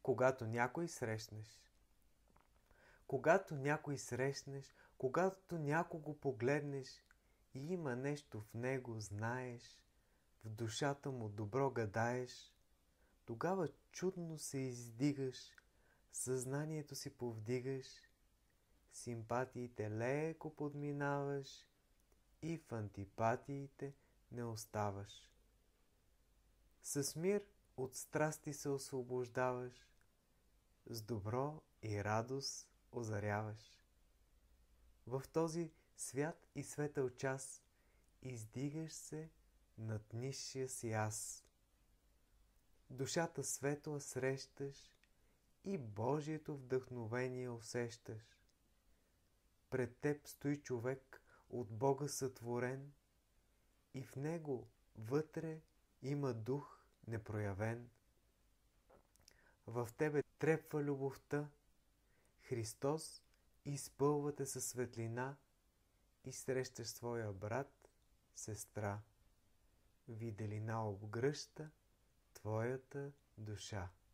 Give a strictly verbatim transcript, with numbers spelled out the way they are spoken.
Когато някой срещнеш. Когато някой срещнеш, когато някого погледнеш и има нещо в него, знаеш, в душата му добро гадаеш, тогава чудно се издигаш, съзнанието си повдигаш, симпатиите леко подминаваш и в антипатиите не оставаш. С мир от страсти се освобождаваш, с добро и радост озаряваш. В този свят и светъл час издигаш се над нисшия си аз. Душата светла срещаш и Божието вдъхновение усещаш. Пред теб стои човек от Бога сътворен и в него вътре има дух непроявен. В тебе трепва любовта, Христос изпълва те със светлина и срещаш своя брат, сестра. Виделина обгръща твоята душа.